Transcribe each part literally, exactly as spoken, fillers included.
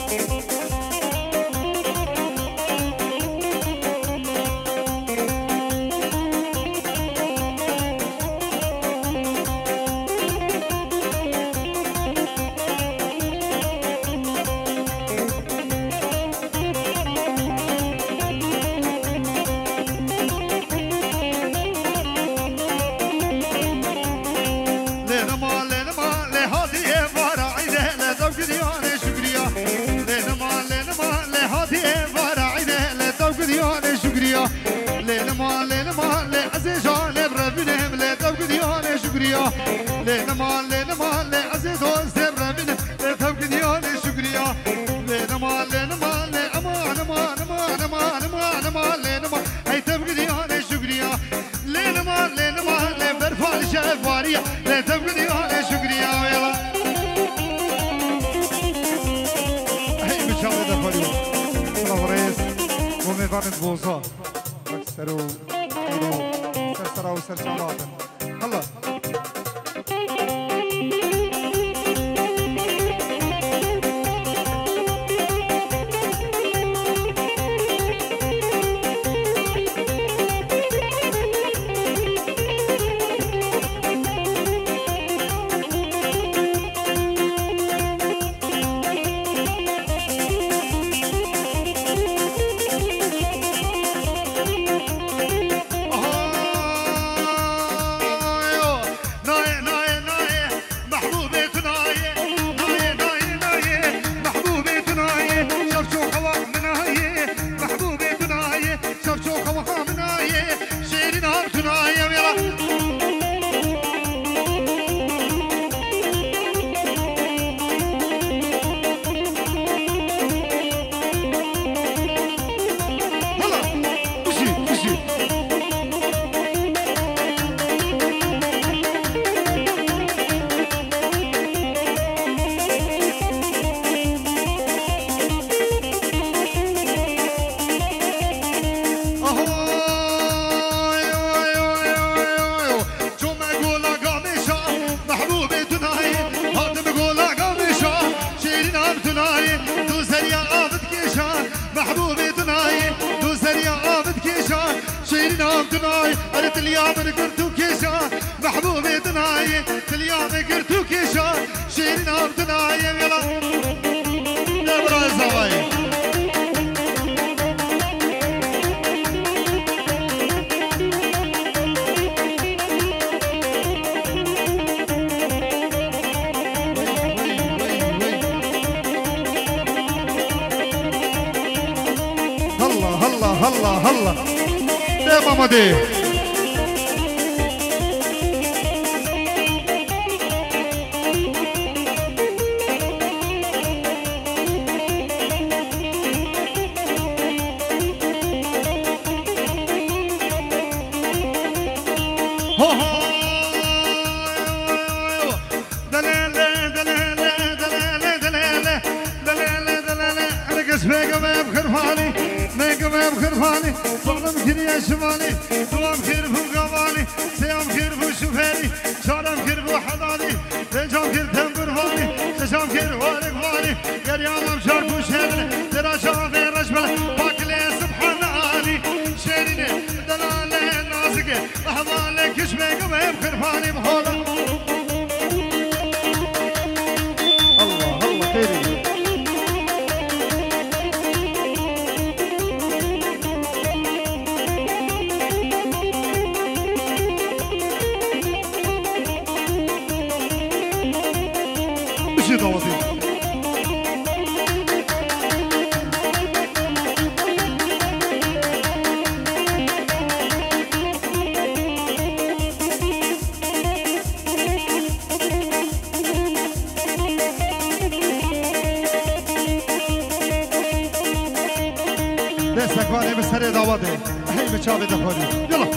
دستکوانه به سر داواده هی به چاوه دخوری یلا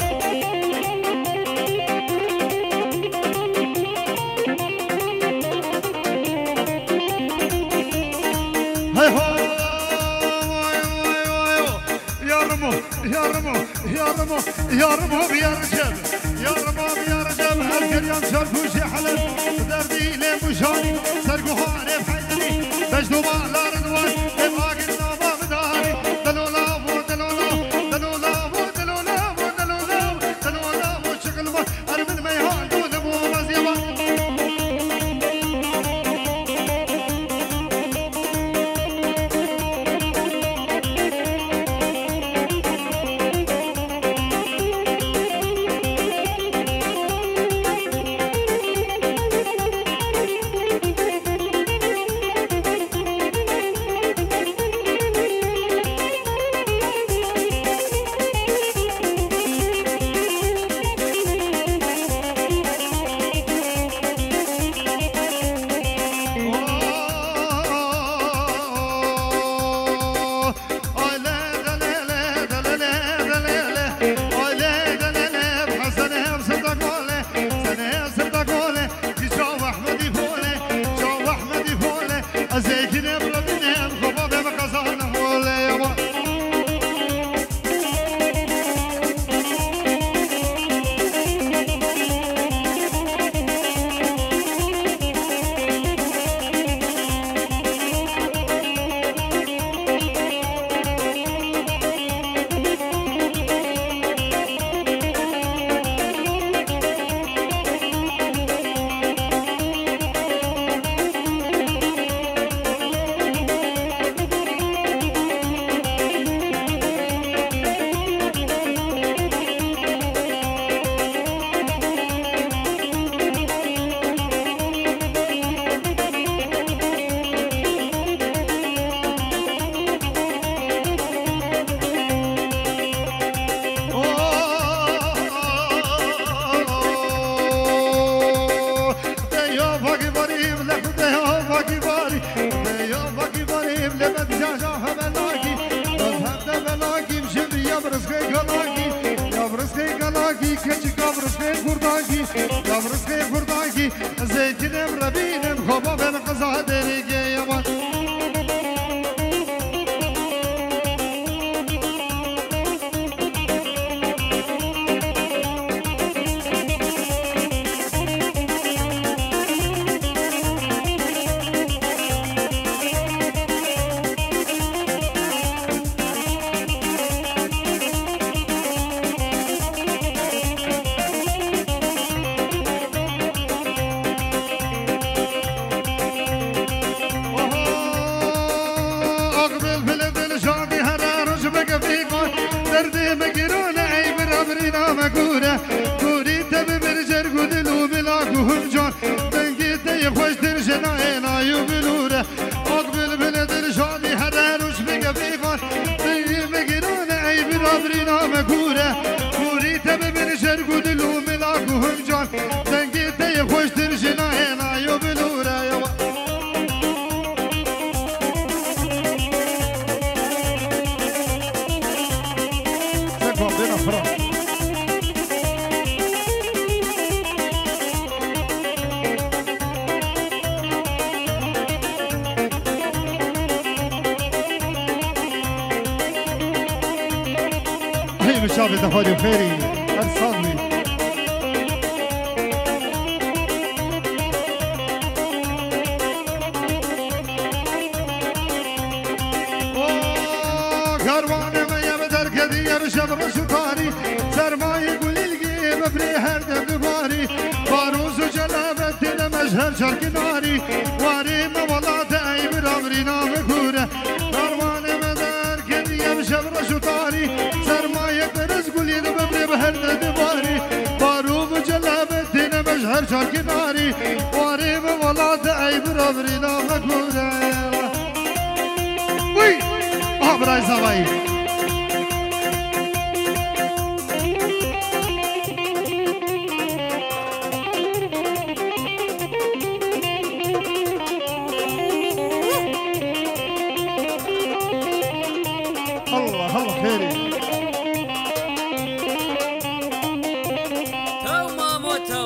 هی ها یارمو یارمو یارمو یارمو بیارجم یارمو بیارجم هر گریان سرپوشی حلم دردی لمشانی سرگوهانه فیدنی بجدو بالارد برداگی کچی کابرس که برداگی کابرس که برداگی زیتینم ربینم خوبا بن قضا دریگه یمان مگوره کوری تب برجر گودلو بلا کوهم جان دنگی تی خوش در جنای نایو بلوره اقبل بل در شادی هر روش بگه بیخان دنگی مگرونه ای برابری نامگوره کوری تب برجر گودلو بلا کوهم جان دنگی تی خوش در جنای نایو بلوره سکم بینا فرام شابه دفاری خیری هر سالی کاروان میا بدر کدی یه شب رشوکاری سرمایه گلیلگی ببری هر دم دوباری باروز و جلابت دل مشهر چرکناری واری مولات ای برابری نام کوره کاروان مدر کدی یه شب رشوکاری سرمایه برز گلید ببری به هر دوباری باروز و جلابت دل مشهر چرکناری واری مولات ای برابری نام کوره وی آبرای زوایی الله الله خيري تو ماما تو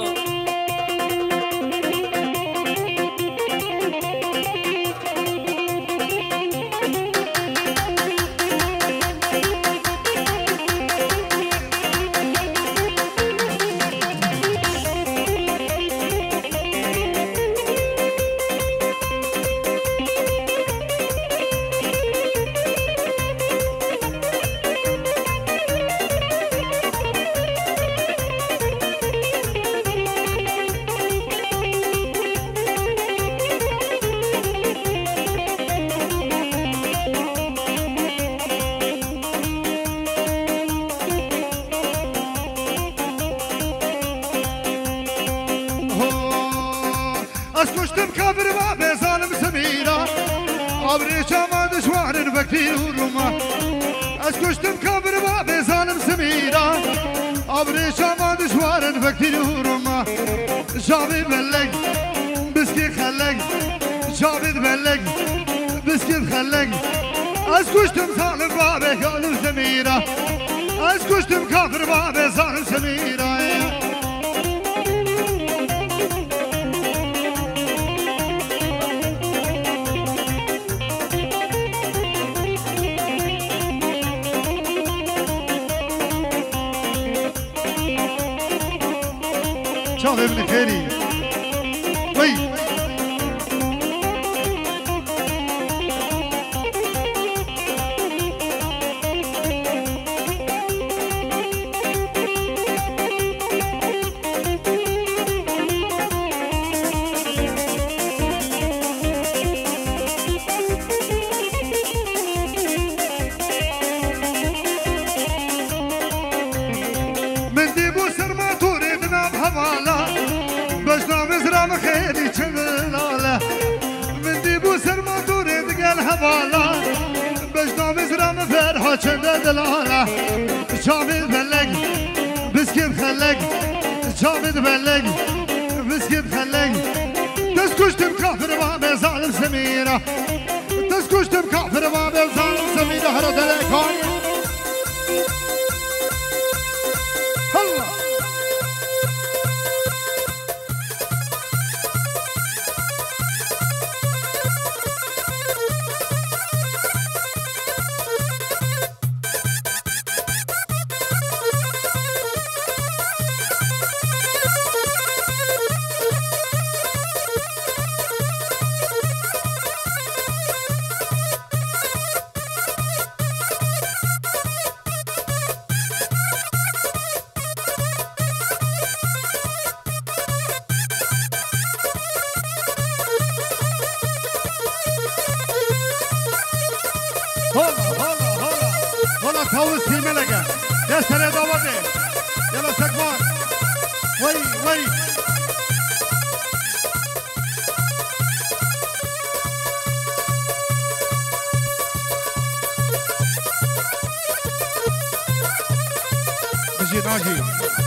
أسكشتم كبر ما بظالم سميرة أبريشا ما دشوار بكتير ورما أسكشتم كبر ما بظالم سميرة أبريشا ما دشوار بكتير ورما شابي بلق بسكي خلق شابي بلق بسكي خلق أسكشتم ظالم ما بظالم سميرة أسكشتم كبر ما بظالم سميرة شوف ابن خيري وي من ديبو سرما توريدنا بهوالا بجنا مزرام خيري چلالا من ديبو سرما توريد قال هوالا بجنا مزرام فرحة چند دلالا جامد بلق بسكت خلق جامد بلق بسكت خلق تسكشتم كافر ما بظالم سميرة تسكشتم كافر ما بظالم سميرة هرو دلكاي الله هلا هلا هلا هلا توس هي ملقة يا سري داوودي يلا سكبان وي وي بجي ناجي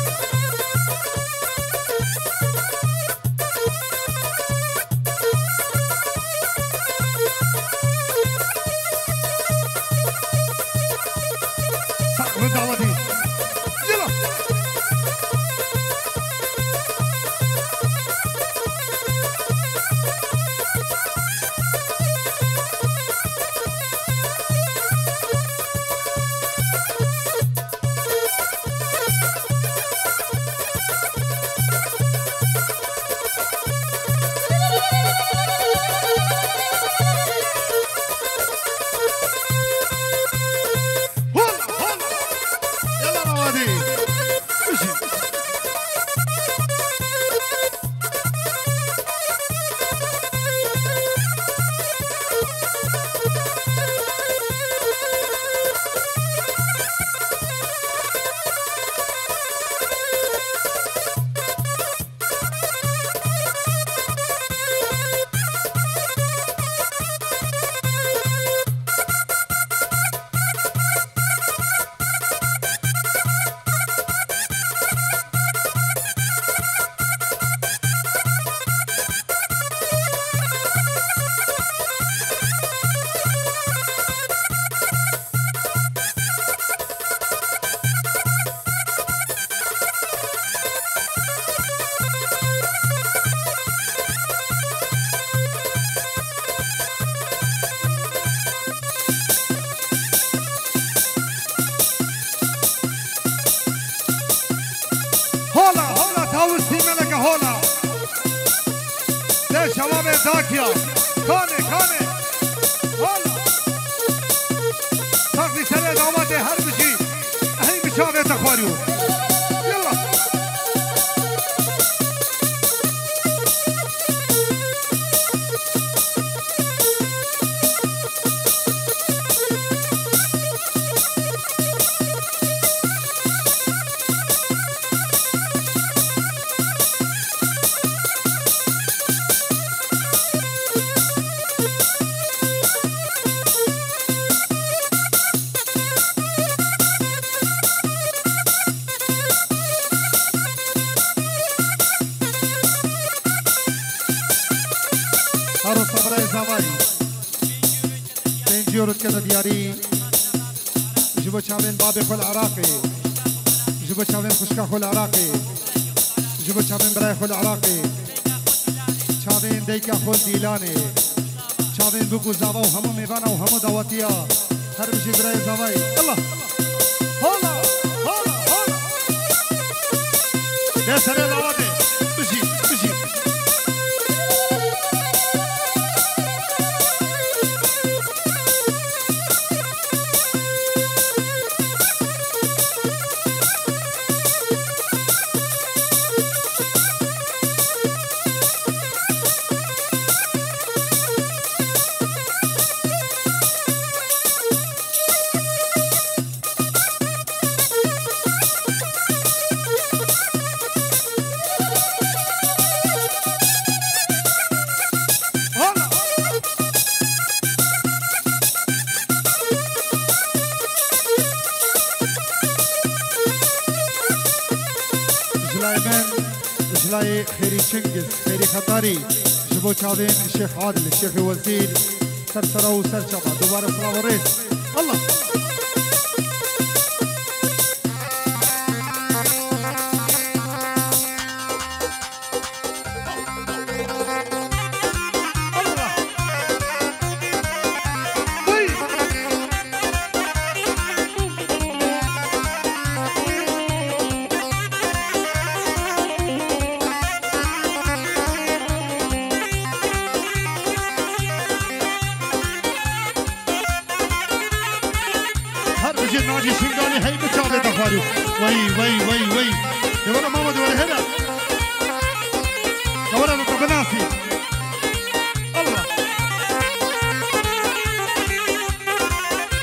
شباب داکیا کانه کانه والا ساقی سر داماد هر بشی اهی بشاوه تخواریو یلا هارو صبرای زمانی تنجیورت کنه دیاری جبو چاوین باب خل عراقی جبو چاوین خشکا خل عراقی جبو چاوین برای خل عراقی چاوین دیکا خل دیلانی چاوین بگو زاوا و همو میوانا و همو دعوتیا هر بشی برای زمانی الله هلا هلا هلا ده سره دعوته بشی بشی جلای خیری چنگز خیری خطاری جبو چاوین شیخ عادل شیخ وزیر سر سرا و سر چابا دوباره سلام و ریس الله ناجي شنقالي هي بتشابه دفاريو وي وي وي وي دورا ماما دورا هنا دورا لطبناسي الله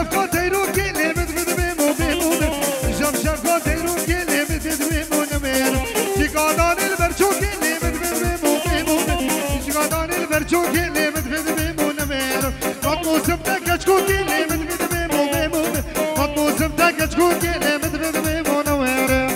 شفقا تیرو گلی بد بد بیمو بیمو شف شفقا تیرو گلی بد بد بیمو نمیر شکادان البرچو گلی بد بد بیمو بیمو شکادان البرچو گلی بد بد بیمو نمیر قد موسم تکچکو گلی بد بد بیمو بیمو قد موسم تکچکو گلی بد بد بیمو نمیر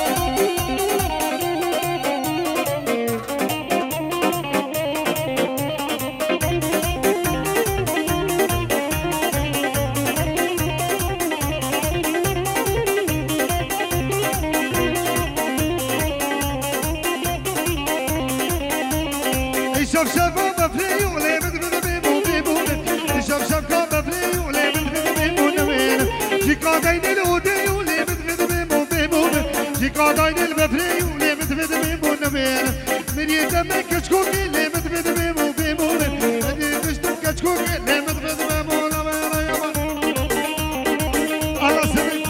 شف شفا بفري ولي بد بد بيمو بيمو شف شفا بفري ولي بد بد بيمو نوير جيكا داين الودي ولي بد بد بيمو بيمو جيكا داين البفري ولي بد بد بيمو نوير مري دمك كشكو لي بد بد بيمو بيمو هدي بشتم كشكو لي بد بد بيمو نوير يا مان الله سبحانه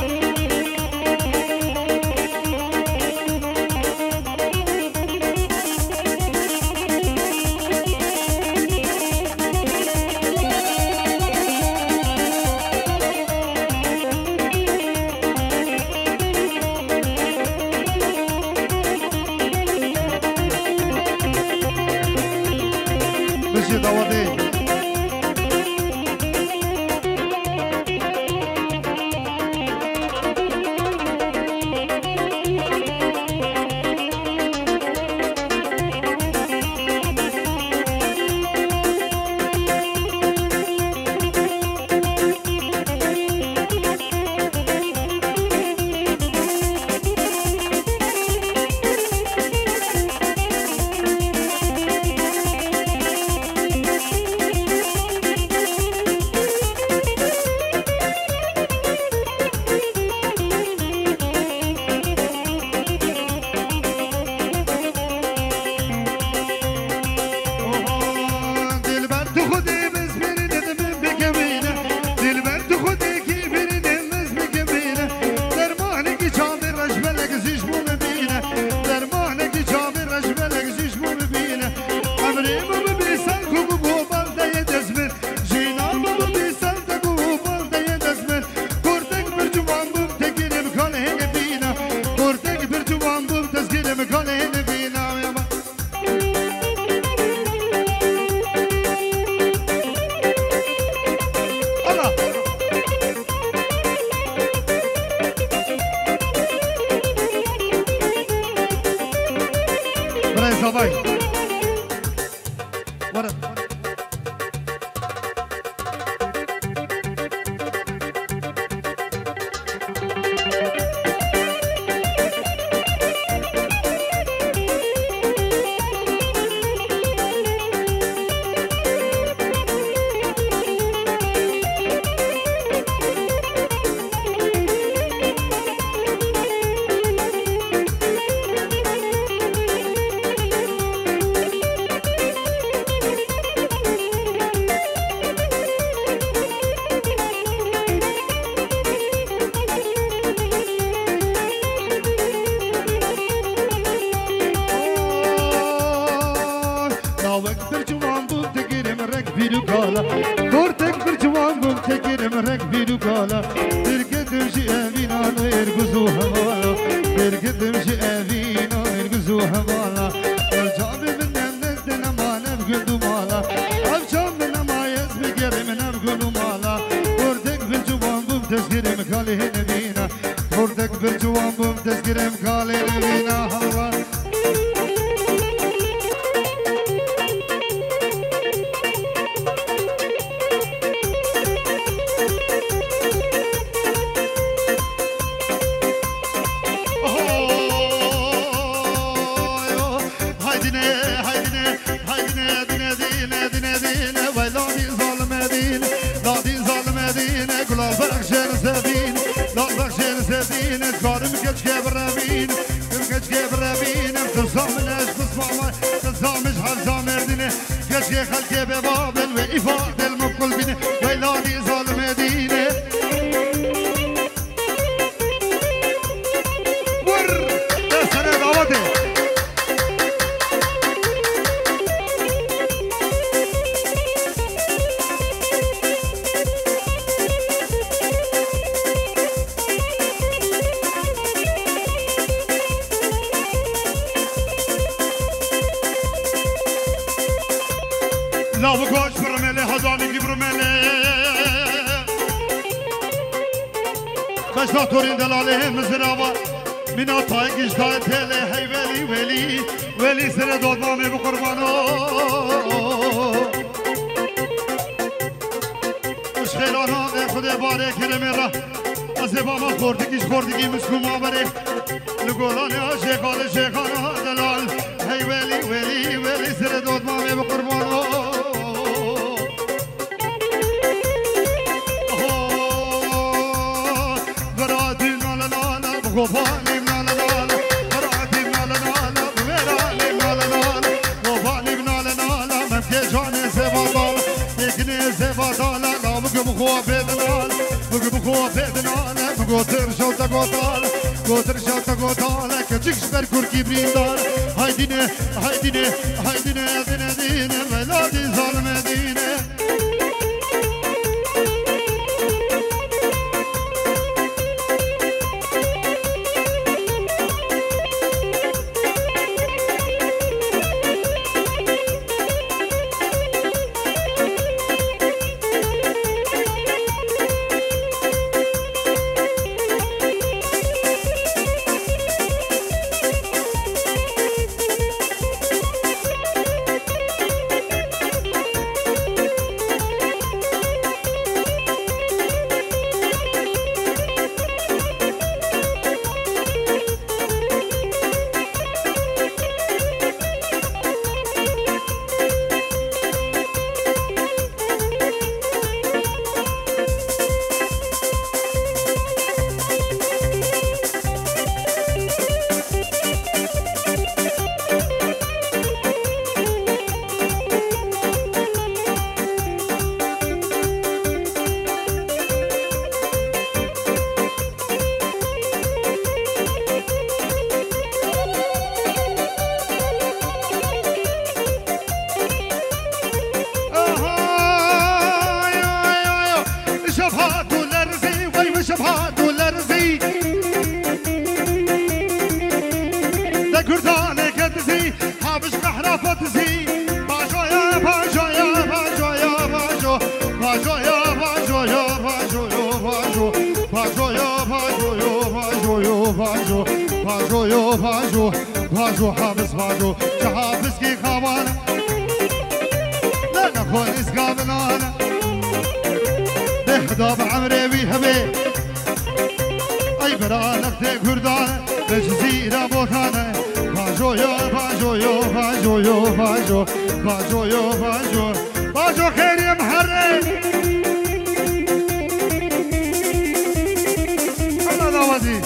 بشتاتورين دلاله مزراوة من طايق اجتاي تيلي هي ولي ولي ولي سر دود مامي بقربانو وش خيلانا خده باره کرمه را از بابا خوردگیش خوردگی مسلوما بره لگولانی ها شیخان شیخان دلال هی ولی ولی ولی سر دود مامه بقربانو برادی نالا نالا بخوفانی نالا نالا برادی نالا نالا بمیرانی نالا نالا بخوفانی نالا نالا مفکه جان زبادال یکنی زبادال لا بگم خواه بدنال بگم خواه بدنال گوتر شوتا گوتال گوتر شوتا گوتال کچکش بر کرکی بریندار هایدینه هایدینه هایدینه دینه دینه ولادی ظالم دینه باجو حافظ باجو شحافظ كي خوانا لا نكون اسقابنا بخدا بعمري بيهبي اي برانك تي كردان بجزيرة بوتانا باجو يو باجو يو باجو يو باجو باجو يو باجو باجو خير يا محرم الله دعوتي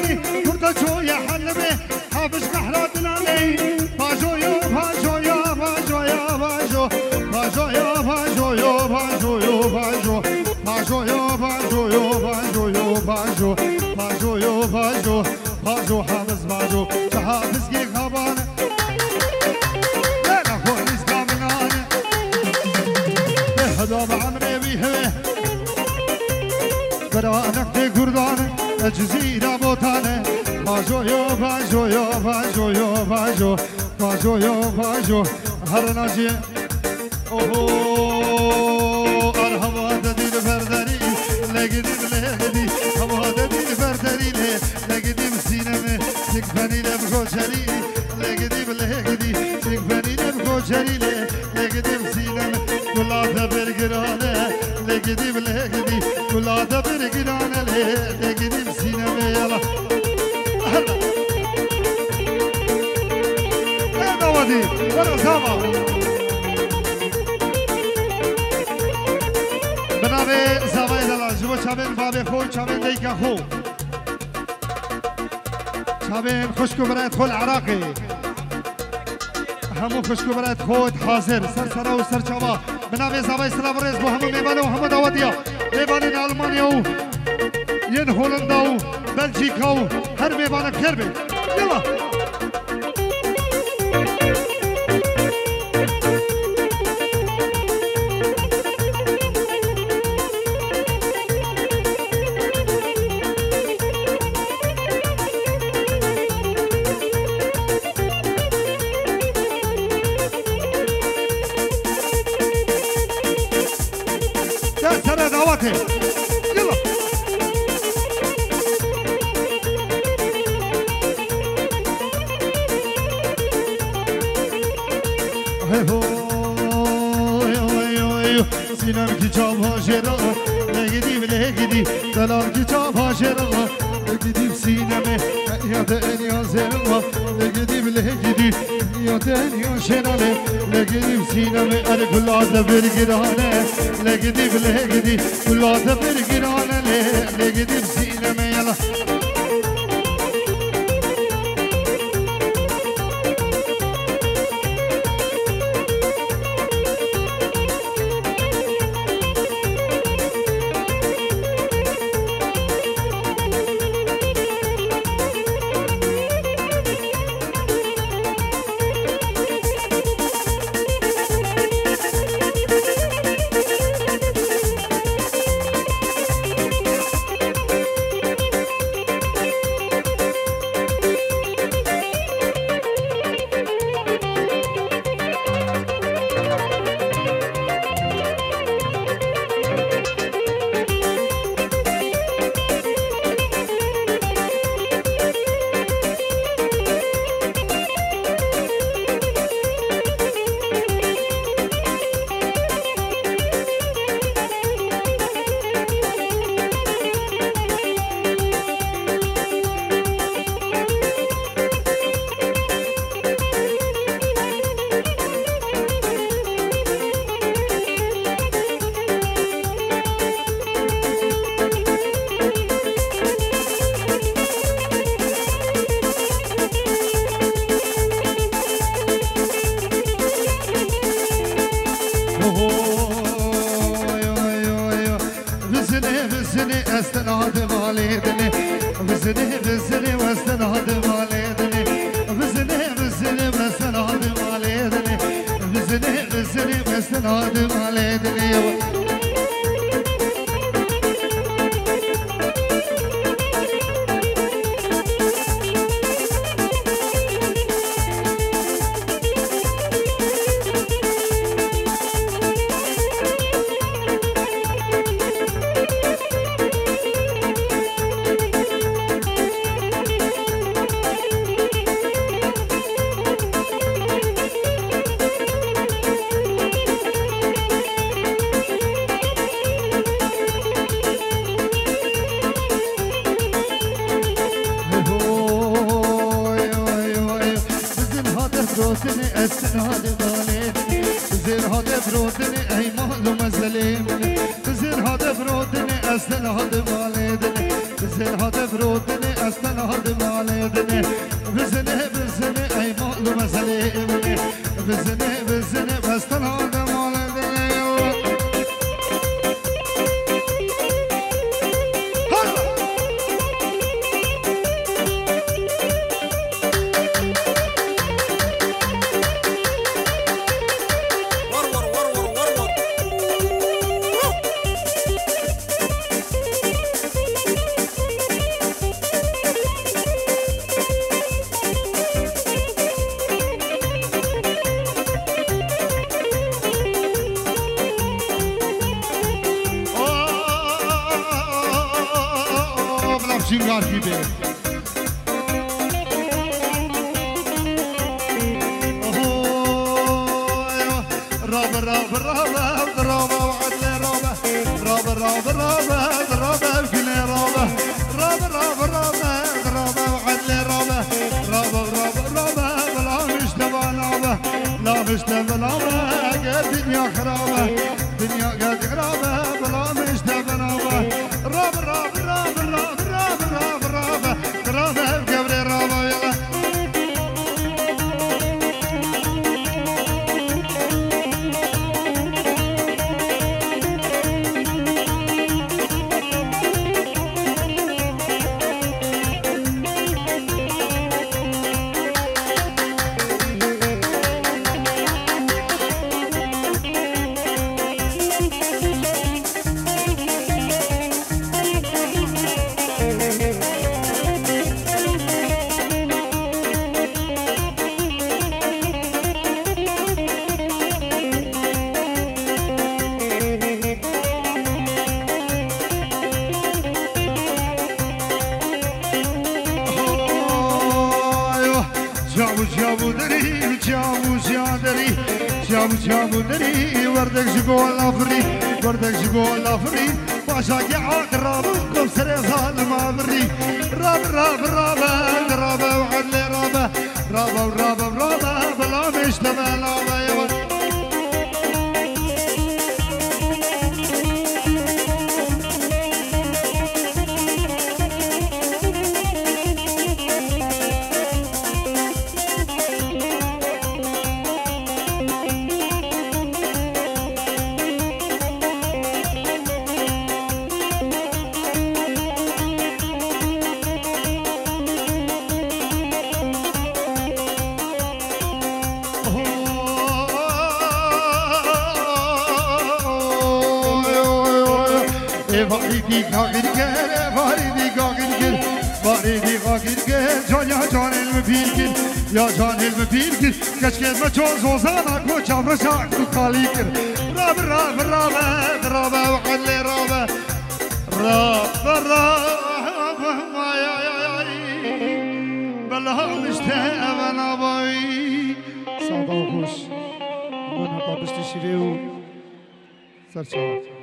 دلالي كرتا شوية حلبي حابش كحرا دلالي باجو يو باجو يا باجو يا باجو باجو يا باجو يو باجو يو باجو باجو يو باجو يو باجو يو باجو باجو يو باجو باجو حافظ باجو شحافظ كي خبانة لا لا خوليس كامنانة بهدا بعمري بيهوه برانك دي قردانة الجزيرة بوطانة باجو يو باجو يو باجو يو باجو باجو يو باجو هر ناجي اوه ارهما ددي برداري لقدي بلهدي هما ددي برداري لقدي بسينمي تكفني لبخوشري لقدي بلهدي تكفني لبخوشري لقدي بسينمي كلها برقرانة لقدي بلهدي كلها برقرانة لقدي بسينمي يلا هلا يا نوادي ورا سما بنابه زوای دلال جبو چابن بابه خو چابن دیگه خو چابن خوشکو برایت خو العراقی همو خوشکو برایت خود حاضر سر سرا و سر چاوا بنابه زوای سلام ریز بو همو میبانه و همو داودیا میبانه آلمانیا و ین هولندا و بلژیکا و هر میبانه خیر بید یلا سر دعوته يلا سینم کی چاب هاجرا لگدی لگدی دلال کی چاب هاجرا لگدی سینم یاد انیا زرما لگدی لگدی یاد انیا شناله لگدی سینم ار گلاد برگرانه لگدی لگدی گلاد برگرانه لگدی سینم یلا استناد والدني بزني بزني واستناد والدني بزني بزني واستناد والدني بزني بزني واستناد والدني برودني استناد بالدني زين هذا برودني اي معلومه زليم زين هذا برودني استناد بالدني بزن هذا برودني أصلا هذا مالدني بزني بزني أي مال مسألة بزني بزني أصلا هذا مالدني Cingar gibi. راب راب راب راب وعدل راب راب راب راب راب كل راب راب راب راب راب وعدل راب راب راب راب لا مش تبانابه لا مش تبانابه قد دنيا خرابه دنيا قد خرابه بلا مش تبانابه راب راب راب راب راب راب راب راب قبل راب يلا جابو دري جابو جادري جابو جابو دري وردك جقول افري وردك جقول افري باشا قاعد رابكم سري ظالم افري راب راب راب راب وعدل راب راب راب راب بلا مش تبلا Varidi gagir gel, varidi gagir gel, varidi gagir gel, can ya can elmi bir gel, ya can elmi bir gel, geç gezme çoğuz ozana koç avrışak tu kalikir, rab rab rab rab valle rab rab rab ay ay ay belhal işte evana bay sabah hoş bana babıştı şiveu sarçavat